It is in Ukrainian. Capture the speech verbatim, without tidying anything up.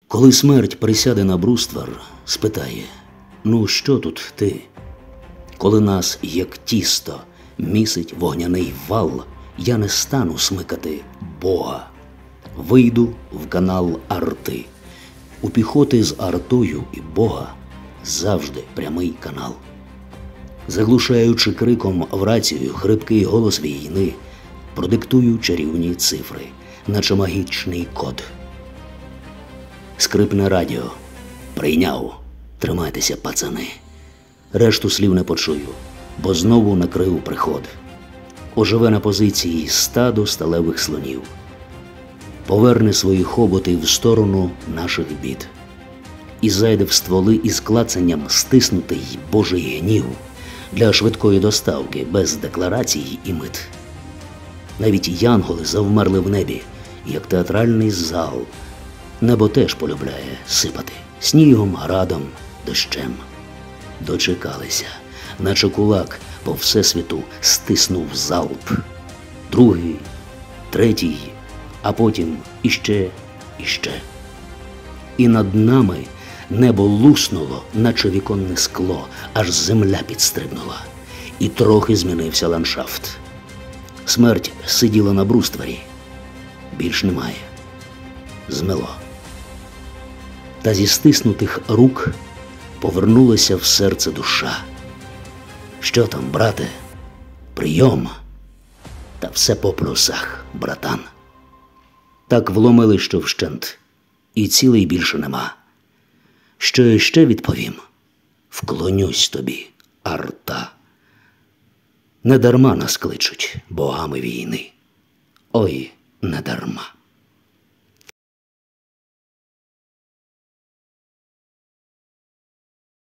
Коли смерть присяде на бруствар, спитає: ну що тут ти? Коли нас, як тісто, місить вогняний вал, я не стану смикати Бога. Вийду в канал арти. У піхоти з артою і Бога завжди прямий канал. Заглушаючи криком в рацію хрипкий голос війни, продиктую чарівні цифри, наче магічний код. Скрипне радіо. Прийняв. Тримайтеся, пацани. Решту слів не почую, бо знову накрив приход. Оживе на позиції стадо сталевих слонів. Поверне свої хоботи в сторону наших бід. І зайде в стволи із клацанням стиснутий Божий гнів для швидкої доставки без декларацій і мит. Навіть янголи завмерли в небі, як театральний зал. Небо теж полюбляє сипати снігом, градом, дощем. Дочекалися, наче кулак по всесвіту стиснув залп. Другий, третій, а потім іще, іще. І над нами небо луснуло, наче віконне скло, аж земля підстрибнула. І трохи змінився ландшафт. Смерть сиділа на брустворі. Більш немає. Змело. Та зі стиснутих рук повернулася в серце душа. Що там, брате? Прийом. Та все по плюсах, братан. Так вломили, що вщент. І цілий більше нема. Що я ще відповім? Вклонюсь тобі, арта. Недарма нас кличуть богами війни. Ой, недарма.